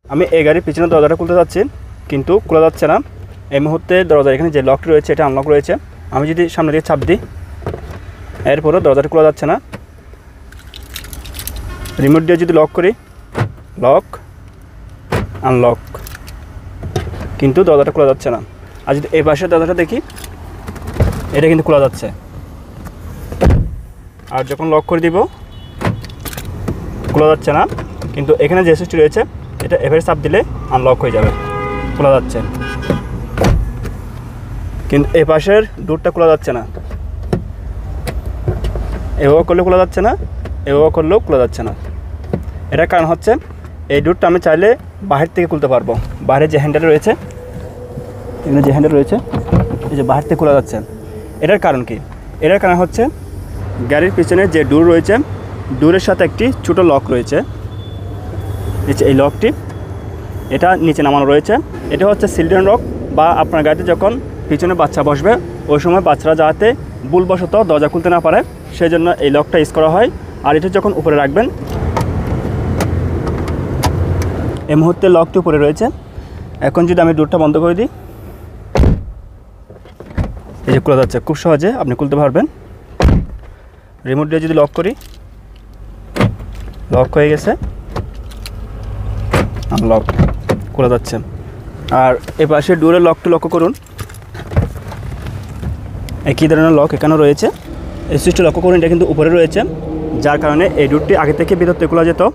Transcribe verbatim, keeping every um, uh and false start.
আমি এই গাড়ির পিছনের দরজাটা খুলতে যাচ্ছি, কিন্তু খোলা যাচ্ছে না। এই মুহূর্তে দরজার এখানে যে লকটি রয়েছে এটা আনলক রয়েছে। আমি যদি সামনে দিয়ে চাপ দিই, এরপরও দরজাটা খোলা যাচ্ছে না। রিমোট দিয়ে যদি লক করি, লক আনলক, কিন্তু দরজাটা খোলা যাচ্ছে না। আর যদি এই পাশের দরজাটা দেখি, এটা কিন্তু খোলা যাচ্ছে। আর যখন লক করে দিব, খোলা যাচ্ছে না। কিন্তু এখানে যে সুইচটি রয়েছে এটা এভাবে চাপ দিলে আনলক হয়ে যাবে, খোলা যাচ্ছে। কিন্তু এই পাশের ডোরটা খোলা যাচ্ছে না। এভাবে করলেও খোলা যাচ্ছে না, এভাবে করলেও খোলা যাচ্ছে না। এটার কারণ হচ্ছে এই ডোরটা আমি চাইলে বাহির থেকে খুলতে পারবো। বাইরে যে হ্যান্ডেল রয়েছে, এখানে যে হ্যান্ডেল রয়েছে, এই যে বাহির থেকে খোলা যাচ্ছে। এটার কারণ কি? এটার কারণ হচ্ছে গাড়ির পিছনে যে ডোর রয়েছে, ডোরের সাথে একটি ছোটো লক রয়েছে। এই লকটি এটা নিচে নামানো রয়েছে। এটা হচ্ছে সিলড্রেন লক, বা আপনার গাড়িতে যখন পিছনে বাচ্চা বসবে ওই সময় বাচ্চারা যাতে ভুলবশত দরজা খুলতে না পারে, সেই জন্য এই লকটা ইউজ করা হয়। আর এটা যখন উপরে রাখবেন, এই মুহূর্তে লকটি উপরে রয়েছে। এখন যদি আমি ডোরটা বন্ধ করে দিই, এই যে খোলা যাচ্ছে, খুব সহজে আপনি খুলতে পারবেন। রিমোট দিয়ে যদি লক করি, লক হয়ে গেছে, আনলক, খোলা যাচ্ছে। আর এই পাশে ডোরের লকটি লক্ষ্য করুন, একই ধরনের লক এখানেও রয়েছে। এই সুইচটি লক্ষ্য করুন, এটা কিন্তু উপরে রয়েছে, যার কারণে এই ডোরটি আগে থেকে ভিতর থেকে খোলা যেত,